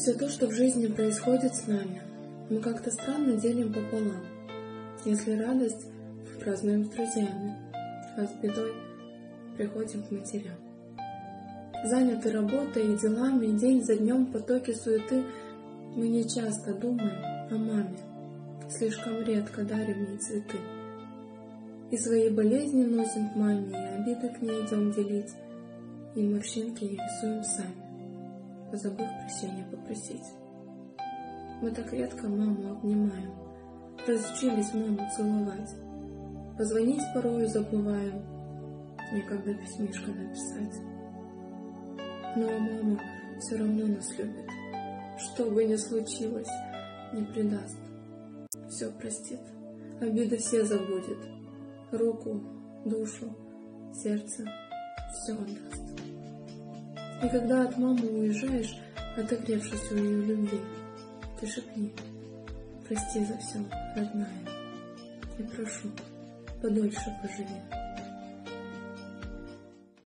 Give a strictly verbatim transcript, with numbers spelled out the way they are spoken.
Все то, что в жизни происходит с нами, мы как-то странно делим пополам. Если радость, празднуем с друзьями, а с бедой приходим к матерям. Заняты работой и делами, день за днем в потоке суеты, мы не часто думаем о маме, слишком редко дарим ей цветы. И свои болезни носим к маме, и обиды к ней идем делить, и морщинки ей рисуем сами, позабыв прощения попросить. Мы так редко маму обнимаем, разучились маму целовать, позвонить порою забываем, некогда письмишко написать. Но мама все равно нас любит, что бы ни случилось, не предаст, все простит, обиды все забудет, руку, душу, сердце все отдаст. И когда от мамы уезжаешь, отогревшись у ее любви, ты шепни: прости за все, родная, и прошу, подольше поживи.